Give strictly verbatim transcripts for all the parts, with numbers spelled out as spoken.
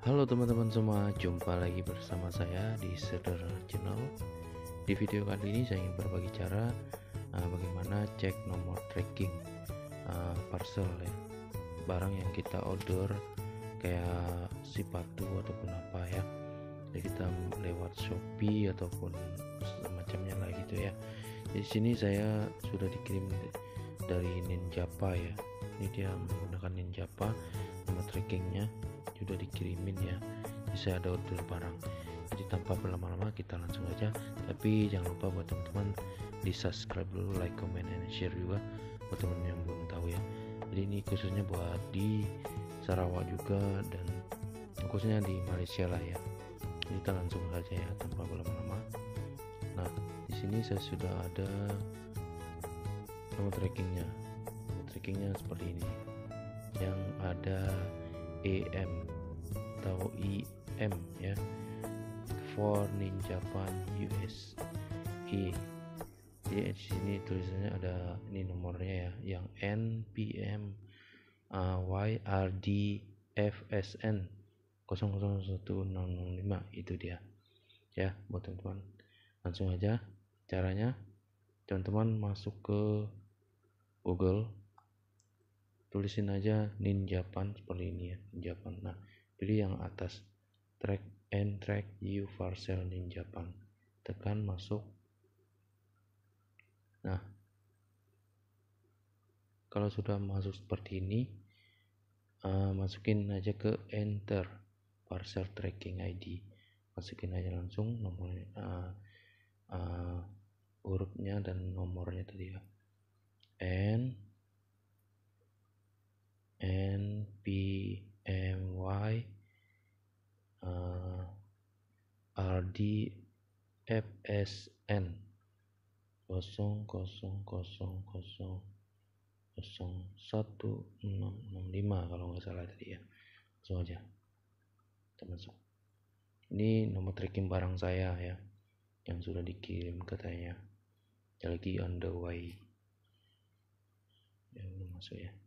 Halo teman-teman semua, jumpa lagi bersama saya di Seder Channel. Di video kali ini saya ingin berbagi cara uh, bagaimana cek nomor tracking uh, parcel ya, barang yang kita order kayak sepatu ataupun apa ya. Jadi kita lewat Shopee ataupun semacamnya lah gitu ya. Di sini saya sudah dikirim dari Ninjapa ya. Ini dia menggunakan Ninjapa, nomor trackingnya sudah dikirimin ya. Jadi saya ada order barang. Jadi tanpa berlama-lama kita langsung aja. Tapi jangan lupa buat teman-teman di subscribe dulu, like, comment, and share juga buat teman yang belum tahu ya. Jadi ini khususnya buat di Sarawak juga dan khususnya di Malaysia lah ya. Jadi kita langsung saja ya tanpa berlama-lama. Nah, di sini saya sudah ada nomor trackingnya. Nomor trackingnya seperti ini. Yang ada E M atau I M ya, for Ninjapan U S A. Jadi di sini tulisannya ada ini nomornya ya, yang N P M uh, Y R D F S N nol nol satu nol nol lima, itu dia ya buat teman-teman. Langsung aja caranya, teman-teman masuk ke Google, tulisin aja Ninjapan seperti ini ya, Ninjapan. Nah, pilih yang atas, track and track you parcel Ninjapan, tekan masuk. Nah, kalau sudah masuk seperti ini, uh, masukin aja ke enter parcel tracking I D, masukin aja langsung nomornya, uh, uh, hurufnya dan nomornya tadi ya, N N P M Y uh, R D F S N nol nol nol nol nol satu enam enam lima kalau nggak salah tadi ya. Langsung aja kita masuk. Ini nomor tracking barang saya ya, yang sudah dikirim katanya, lagi on the way ya. Belum masuk ya.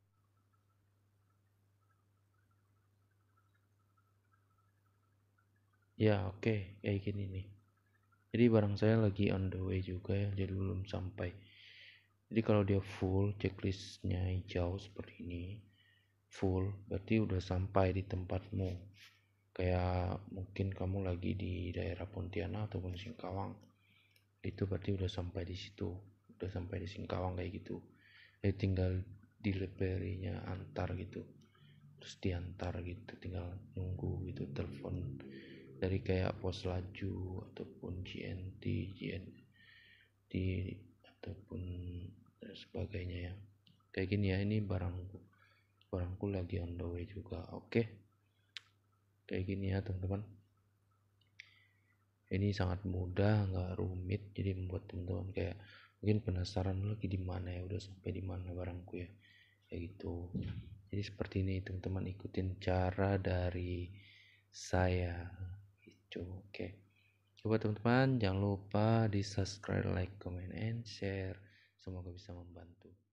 Ya oke, okay. Kayak gini nih. Jadi barang saya lagi on the way juga ya, jadi belum sampai. Jadi kalau dia full, checklistnya hijau seperti ini, full berarti udah sampai di tempatmu. Kayak mungkin kamu lagi di daerah Pontianak ataupun Singkawang, itu berarti udah sampai di situ, udah sampai di Singkawang kayak gitu. Jadi tinggal deliverynya antar gitu, terus diantar gitu, tinggal nunggu gitu, telepon dari kayak pos laju ataupun G N T, G N T ataupun sebagainya ya. Kayak gini ya, ini barangku barangku lagi on the way juga. Oke, kayak gini ya teman-teman. Ini sangat mudah, nggak rumit, jadi membuat teman-teman kayak mungkin penasaran lagi di mana ya, udah sampai di mana barangku ya, kayak gitu. Jadi seperti ini teman-teman, ikutin cara dari saya gitu. Oke, coba teman-teman jangan lupa di subscribe, like, comment, and share, semoga bisa membantu.